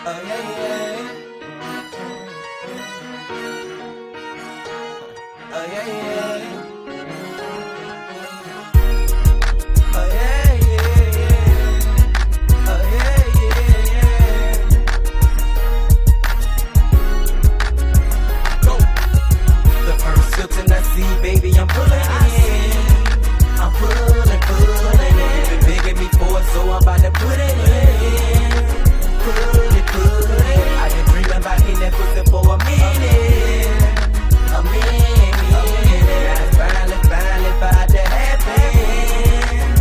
Baby, I'm pulling in. I'm pulling in. You've been begging me for it, so I'm about to put it in. Put it. I've been dreaming about hitting that pussy for a minute. A minute. Now it's finally about to happen.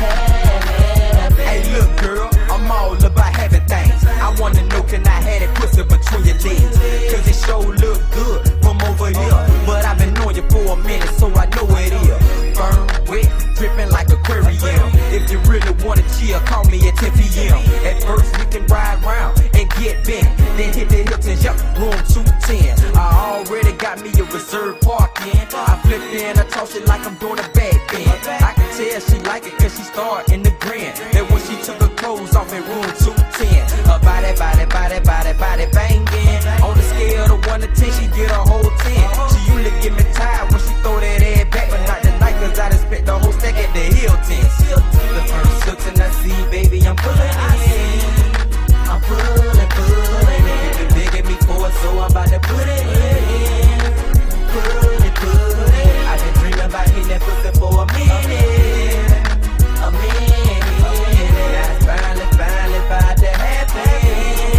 Hey, look, girl, I'm all about having things. I wanna know, can I have that pussy between your legs? Cause it sure look good from over here. But I've been knowing you for a minute, so I know it is. Firm, wet, dripping like aquarium. If you really wanna chill, call me at 10 p.m. At first we can ride round and get bent, then hit the Hilton, yup, room 210. I already got me a reserved parking. I flip in, I toss it like I'm doing a back bend. I can tell she like it cause she starting to grin. Then when she took her clothes off in room 210, her body banging. On the scale of 1 to 10, she get a whole 10. She usually get me tired when she throw that ass back, but not tonight cause I done spent the whole stack at the Hilton. The first Hilton I see, baby, I'm pulling in. I'm pulling in. You've been begging me for it, so I'm about to put it in. Put it. I've been dreaming about hitting that pussy for a minute. A minute. Now it's finally about to happen.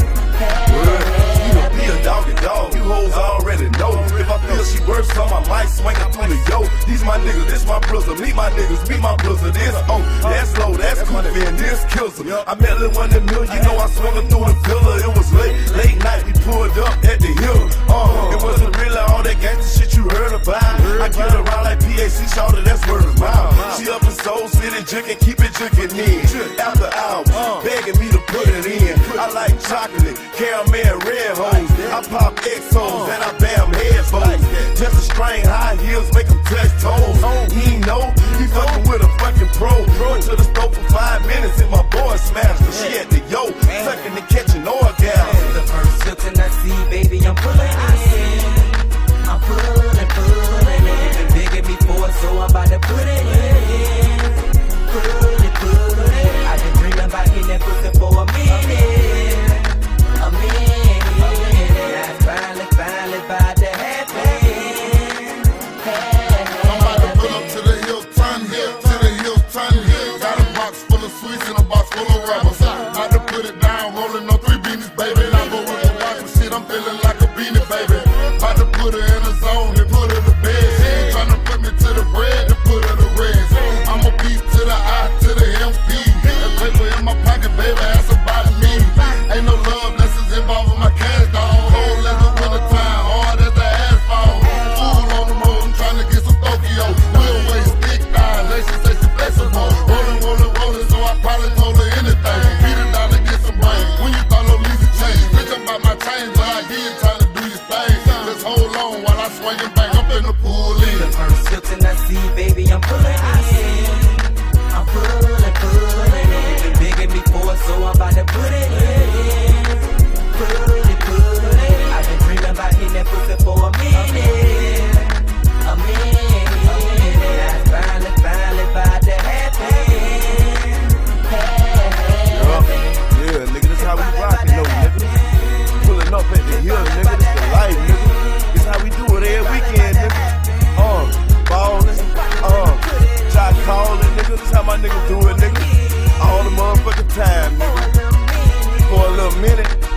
Dog, you hoes already know. If I feel she worth some, I might swing it through the yo. These my niggas, this my brother. Meet my niggas, meet my brother. This that's low, that's goofy, and this kills them. I met Lil 1 Mill, you know I swung her through the villa. It was late night, we pulled up at the hill. It wasn't really all that gangsta shit you heard about. I get around like PAC, shawty, that's word of mouth. She up in Soul City, drinking, keep it drinking in. After hours, begging me to put it in. I like chocolate, caramel, red hoes. I pop XOs and I bam headphones. Just a string, high heels, make them touch toes. He ain't know, he fucking with a fucking pro. Went to the store for 5 minutes and my boy smashed her. She at the yo, sucking and catching orgasms. The first Hilton I see, baby, I'm pulling in. I'm pulling in. You've been begging me for it, so I'm about to put it in. Put it. I've been dreaming about hitting that pussy for a minute. A minute. Now it's finally about to happen. I'm about to pull up to the Hilton. Got a box full of sweets and a box full of rubbers. About to put it down, rolling on 3 beanies, baby. Now go with the watch and shit, I'm feeling like a beanie, baby. About to put her in a zone and put her to bed. She ain't tryna put me to the bread and put her to rest. I'm a beat to the I to the MP. That paper in my pocket, baby, that's about me. Ain't no love lessons involving my cash, dog. Cold as the winter time, hard as the asphalt. Fool on the road, I'm tryna get some Tokyo. Wheel waist, thick thighs, they should say she flexible. Rolling, so I probably told her anything. Beat her down to get some brain. When you thought no Lisa changed, bitch, I'm about my change, but I hear you trying to do your thing. Just hold on while I swing it back, I'm finna pull in. The first Hilton I see, baby, I'm pulling in. I'm pulling in. You've been begging me for it, so I'm about to put it in. Put it. I've been dreaming about hitting that pussy for a minute. A minute. Now it's finally about to happen. Yeah, nigga, this how we rockin' though, nigga. Pulling up at the hill, nigga, this the life, nigga. This how we do it every weekend, nigga. Ballin', shot callin', nigga. This how my niggas do it, nigga. All the motherfucking time, nigga. For a little minute.